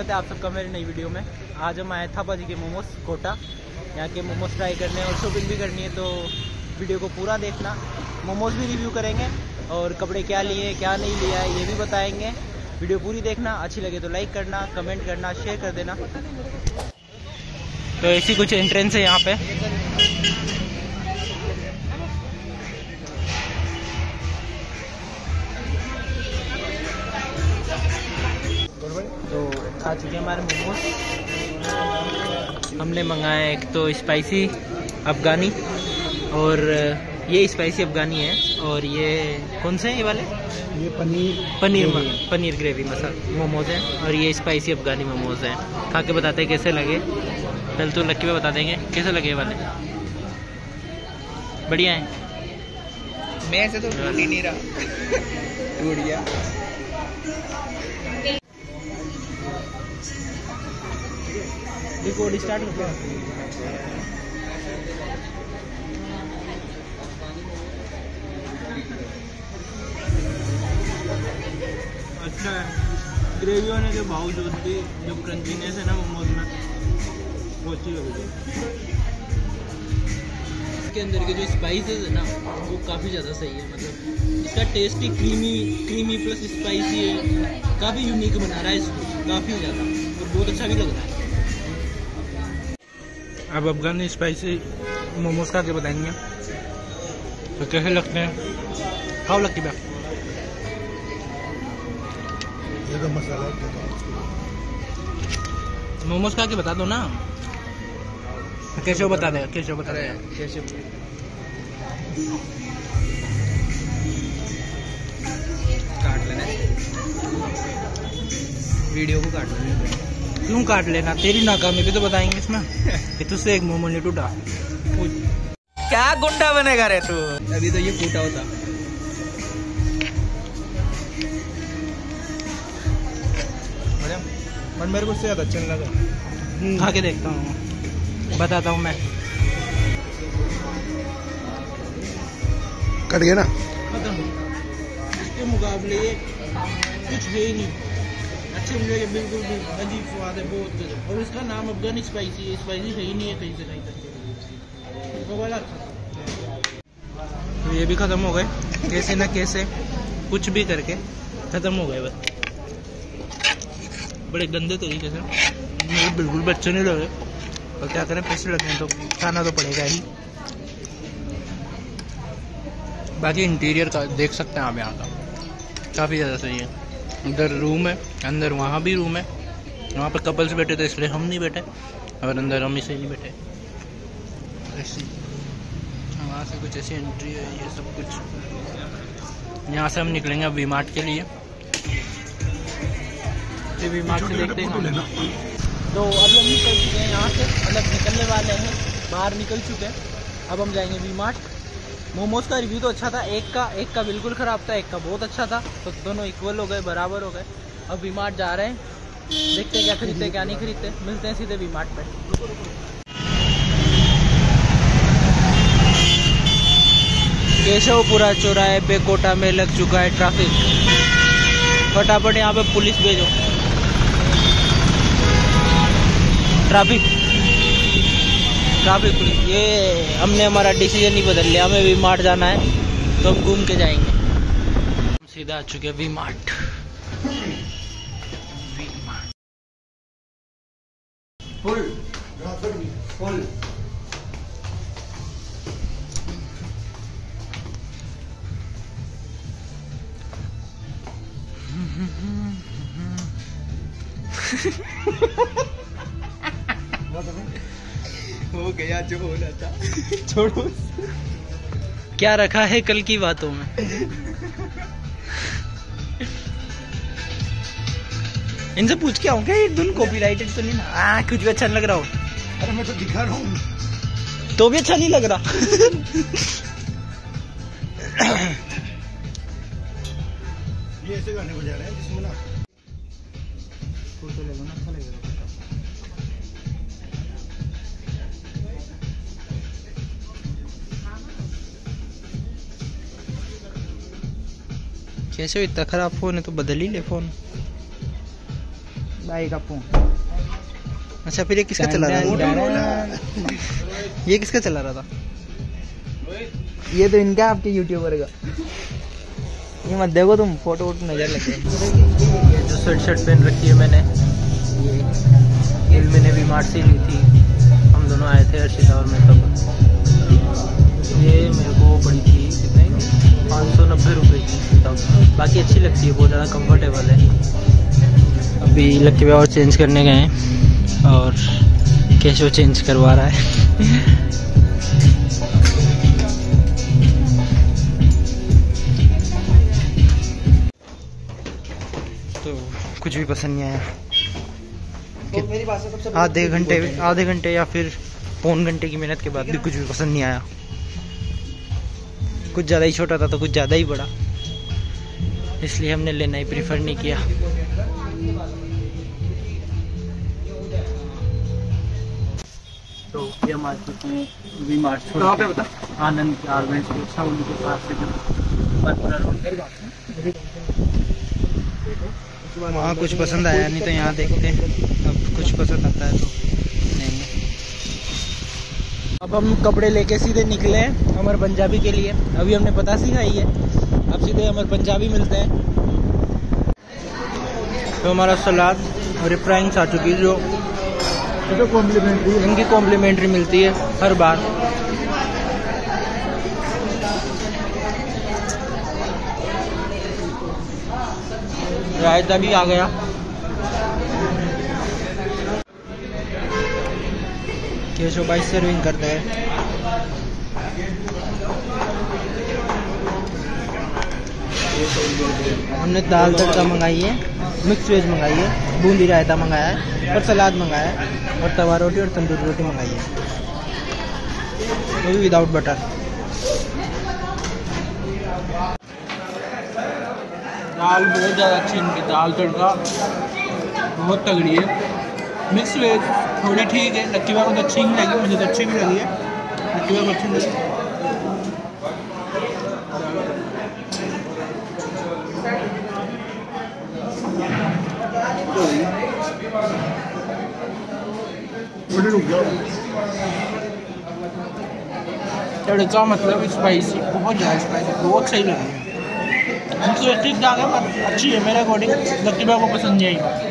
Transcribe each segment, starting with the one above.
स्वागत है आप सबका मेरी नई वीडियो में। आज हम आए थापा जी के मोमोज कोटा। यहाँ के मोमोज ट्राई करने और शॉपिंग भी करनी है, तो वीडियो को पूरा देखना। मोमोज भी रिव्यू करेंगे और कपड़े क्या लिए क्या नहीं लिया है ये भी बताएंगे। वीडियो पूरी देखना, अच्छी लगे तो लाइक करना, कमेंट करना, शेयर कर देना। तो ऐसी कुछ एंट्रेंस है यहाँ पे। तो आ चुके हमारे मोमोज। हमने मंगाया एक तो स्पाइसी अफगानी और ये स्पाइसी अफगानी है, और ये कौन से हैं ये वाले? ये पनीर ग्रेवी मसाला मोमोज हैं, और ये स्पाइसी अफगानी मोमोज हैं। खा के बताते हैं कैसे लगे। पहले तो लक्की पे बता देंगे कैसे लगे ये वाले। बढ़िया है। मैं से तो टूट ही नहीं रहा, टूट गया। रिकॉर्ड स्टार्ट हो गया। अच्छा है, ग्रेवी होने के बावजूद भी जो क्रंचीनेस है ना मोमोज में, वो अच्छी लग रही है। इसके अंदर के जो स्पाइसेस है ना वो काफ़ी ज़्यादा सही है। मतलब इसका टेस्ट ही क्रीमी प्लस स्पाइसी है। काफ़ी यूनिक बना रहा है इसको, काफ़ी ज़्यादा, और बहुत अच्छा भी लग रहा है। अब अफगानी स्पाइसी मोमोज खा के बताएंगे तो कैसे लगते हैं। खाओ लक्की बैग। ये तो मसाला मोमोज खा के बता दो ना। कैसे बता दे, कैसे बता दे, कैसे काट लेना वीडियो को, काट लेना। क्यों काट लेना, तेरी नाकामी भी तो बताएंगे इसमें कि तुझसे एक मोमो नहीं टूटा। क्या गुंडा बनेगा रे तू। अभी तो ये फूटा होता। मन मेरे को उससे ज्यादा अच्छा लगा। खा के देखता हूँ, बताता हूँ मैं। कट गया ना खत्म। इसके मुकाबले ये कुछ है ही नहीं। अच्छे मिलेगा, बिल्कुल भी अजीब स्वाद है, बहुत गजब। और इसका नाम अफगानी स्पाइसी है। स्पाइसी सही नहीं है कहीं से कहीं तक। वो वाला तो ये भी खत्म हो गए, कैसे ना कैसे कुछ भी करके खत्म हो गए बस। बड़े गंदे तरीके से, मुझे बिल्कुल भी अच्छे नहीं लगे। और क्या करें, पैसे लगने तो खाना तो पड़ेगा ही। बाकी इंटीरियर का देख सकते हैं आप, यहाँ का काफ़ी ज़्यादा सही है। उधर रूम है, अंदर वहाँ भी रूम है। वहाँ पर कपल्स बैठे थे इसलिए हम नहीं बैठे, और अंदर हम इसे नहीं बैठे। ऐसी वहाँ से कुछ ऐसी एंट्री है, ये सब कुछ। यहाँ से हम निकलेंगे अब वी मार्ट के लिए। वी मार्ट से देखते हैं। तो अभी हम निकल चुके हैं यहाँ से, मतलब निकलने वाले हैं, बाहर निकल चुके हैं। अब हम जाएंगे वी मार्ट। मोमोज का रिव्यू तो अच्छा था, एक का बिल्कुल ख़राब था, एक का बहुत अच्छा था। तो दोनों इक्वल हो गए, बराबर हो गए। अब वी मार्ट जा रहे हैं, देखते हैं क्या खरीदते क्या नहीं खरीदते। मिलते हैं सीधे वी मार्ट पे। केशवपुरा चौराहे पे कोटा में लग चुका है ट्रैफिक। फटाफट यहाँ पे पुलिस भेजो। Traffic police. ये हमने हमारा डिसीजन नहीं बदल लिया, हमें वी मार्ट जाना है तो हम घूम के जाएंगे। हम सीधा आ चुके हैं वी मार्ट। फुल हो गया जो होना था। छोड़ो, क्या रखा है कल की बातों में। इनसे पूछ के आऊँ क्या, ये धुन कॉपीराइटेड तो नहीं ना? कुछ भी अच्छा नहीं लग रहा हो। अरे मैं तो दिखा रहा हूँ तो भी अच्छा नहीं लग रहा। ये ऐसे गाने बजा रहे हैं जिसमें ना फोटो लेगा ना, अच्छा लगेगा। कैसे इतना खराब फोन है तो बदल ही ले फोन। भाई का फोन। अच्छा फिर ये किसका चला रहा था? ये किसका चला रहा था? ये तो इनका आपके यूट्यूबर का। ये मत देखो तुम, फोटो वोटो नजर लग गए। ये जो स्वेट शर्ट पहन रखी है मैंने, ये मैंने भी मार्ट से ली थी। हम दोनों आए थे, अर्शिता और मैं तब। ये मेरे को पड़ी थी कितने, 590 रुपये की तब। बाकी अच्छी लगती है, बहुत ज़्यादा कंफर्टेबल है। अभी लक्की भाई और चेंज करने गए हैं और केशव चेंज करवा रहा है। तो कुछ भी पसंद नहीं आया। तो मेरी बात से सबसे आधे घंटे या फिर पौन घंटे की मेहनत के बाद भी कुछ भी पसंद नहीं आया। कुछ ज़्यादा ही छोटा था तो कुछ ज़्यादा ही बड़ा, इसलिए हमने लेना ही प्रेफर नहीं किया। तो ये मार्केट में वी मार्ट कहाँ पे बता? आनंद गारमेंट्स के साउंड के पास वहाँ कुछ पसंद आया नहीं तो यहाँ देखते हैं, अब कुछ पसंद आता है तो लेंगे। अब हम कपड़े लेके सीधे निकले हैं अमर पंजाबी के लिए। अभी हमने पतासी खाई है, अब सीधे अमर पंजाबी मिलते हैं। तो हमारा सलाद और फ्राइंग्स आ चुकी है, जो इनकी कॉम्प्लीमेंट्री मिलती है हर बार। रायता भी आ गया। केशव भाई सर्विंग करता है। हमने दाल तड़का मंगाई है, मिक्स वेज मंगाई है, बूंदी रायता मंगाया है और सलाद मंगाया है और तवा रोटी और तंदूरी रोटी मंगाई है, वो भी विदाउट बटर। दाल बहुत ज़्यादा अच्छी इनकी, दाल तड़का बहुत तगड़ी है। मिक्स वेज थोड़ी ठीक है, लक्की भाई को तो अच्छी नहीं लगी, मुझे तो अच्छी भी लगी है, लक्की भाई को अच्छी लगी। तड़का मतलब स्पाइसी, बहुत ज़्यादा स्पाइसी, बहुत सही लगी है। हमको ठीक ठाक है पर अच्छी है मेरे अकॉर्डिंग। लक्की भाई को पसंद नहीं आई।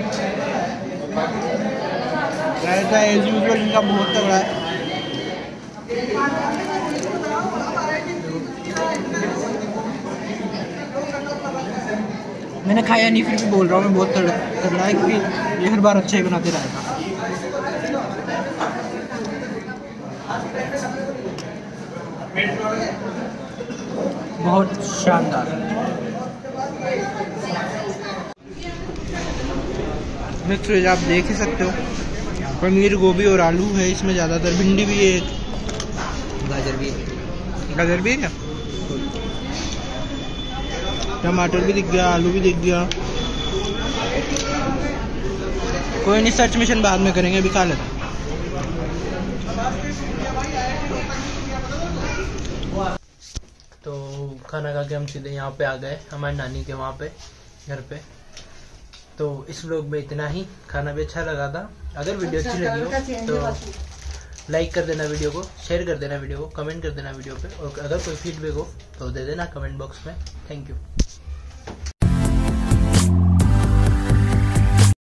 रायता एज यूजुअल इनका बहुत तगड़ा है। मैंने खाया नहीं फिर भी बोल रहा हूँ मैं, बहुत तगड़ा है क्योंकि ये हर बार अच्छा ही बनाते रहेगा। बहुत शानदार। मिक्स वेज आप देख ही सकते हो, पनीर गोभी और आलू है इसमें ज़्यादातर, भिंडी भी है, गाजर भी है। गाजर भी है क्या, टमाटर भी दिख गया, आलू भी दिख गया। कोई नहीं, सर्च मिशन बाद में करेंगे, अभी खा लेते। तो खाना खा के हम सीधे यहाँ पे आ गए, हमारी नानी के वहाँ पे घर पे। तो इस व्लॉग में इतना ही। खाना भी अच्छा लगा था। अगर वीडियो अच्छी लगी हो तो लाइक कर देना वीडियो को, शेयर कर देना वीडियो को, कमेंट कर देना वीडियो पे, और अगर कोई फीडबैक हो तो दे देना कमेंट बॉक्स में। Thank you.